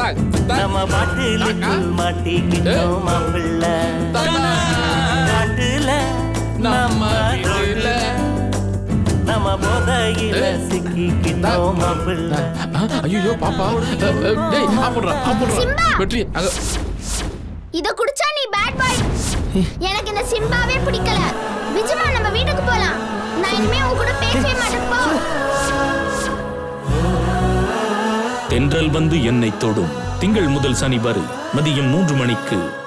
நம்ம பாட்டுல மாட்டிக்கிட்டோம் மாப்பிள்ள பாட்டுல நம்ம நம்ம போதையில சிக்கிக்கிட்டோம் மாப்பிள்ள. ஐயோ பாப்பா டேய் ஆப்புறா வெற்றி இத குடிச்சா நீ பேட் பாய். எனக்கு இந்த சிம்பாவே பிடிக்கல. விஜயமா நம்ம வீட்டுக்கு போலாம். நான் இனிமே உன் கூட பேசவே மாட்டேன் போ. தென்றல் வந்து என்னை தொடும் திங்கள் முதல் சனி வரை மதியம் 3 மணிக்கு